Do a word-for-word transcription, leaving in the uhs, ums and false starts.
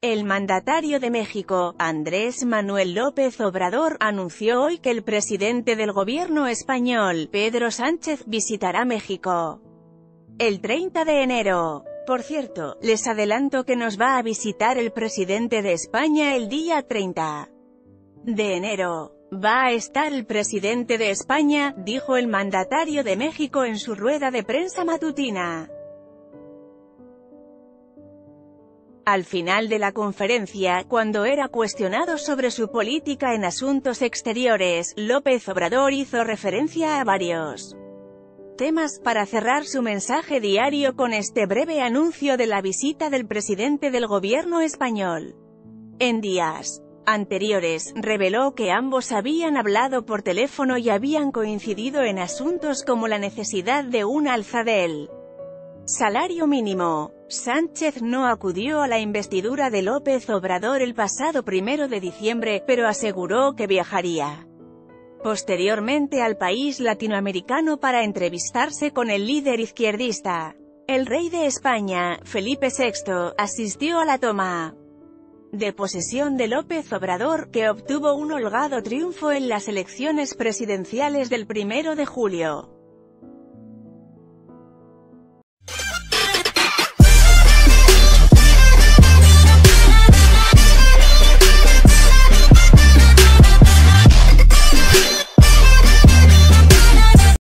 El mandatario de México, Andrés Manuel López Obrador, anunció hoy que el presidente del gobierno español, Pedro Sánchez, visitará México el treinta de enero. Por cierto, les adelanto que nos va a visitar el presidente de España el día treinta de enero. Va a estar el presidente de España, dijo el mandatario de México en su rueda de prensa matutina. Al final de la conferencia, cuando era cuestionado sobre su política en asuntos exteriores, López Obrador hizo referencia a varios temas, para cerrar su mensaje diario con este breve anuncio de la visita del presidente del gobierno español. En días anteriores, reveló que ambos habían hablado por teléfono y habían coincidido en asuntos como la necesidad de un alza del salario mínimo. Sánchez no acudió a la investidura de López Obrador el pasado primero de diciembre, pero aseguró que viajaría posteriormente al país latinoamericano para entrevistarse con el líder izquierdista. El rey de España, Felipe sexto, asistió a la toma de posesión de López Obrador, que obtuvo un holgado triunfo en las elecciones presidenciales del primero de julio.